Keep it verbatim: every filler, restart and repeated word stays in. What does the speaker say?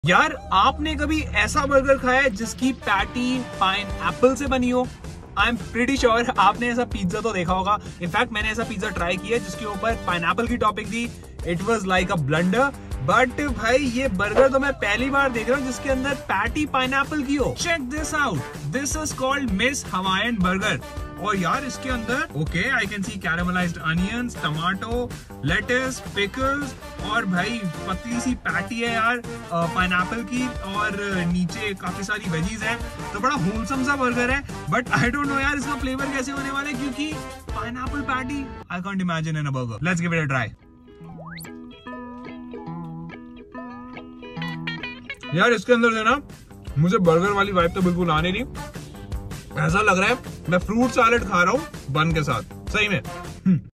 यार आपने कभी ऐसा बर्गर खाया है जिसकी पैटी पाइन एप्पल से बनी हो? आई एम प्रीटी श्योर आपने ऐसा पिज्जा तो देखा होगा। इनफैक्ट मैंने ऐसा पिज्जा ट्राई किया जिसके ऊपर पाइनएप्पल की टॉपिंग थी। It was like a blunder. But भाई ये बर्गर तो मैं पहली बार देख रहा हूँ जिसके अंदर पैटी पाइनएप्पल की हो। Check this out, this is called Miss Hawaiian burger. और यार इसके अंदर okay I can see caramelised onions, tomato, lettuce, pickles और भाई पतली सी पैटी है यार पाइनएप्पल की, और नीचे काफी सारी वेजीज है। तो बड़ा होलसम सा बर्गर है। बट आई डोंट नो यार इसका फ्लेवर कैसे होने वाला है, क्योंकि pineapple patty I can't imagine in a burger. Let's give it a try. यार इसके अंदर से ना मुझे बर्गर वाली वाइब तो बिल्कुल आने नहीं। ऐसा लग रहा है मैं फ्रूट सैलेड खा रहा हूँ बन के साथ, सही में।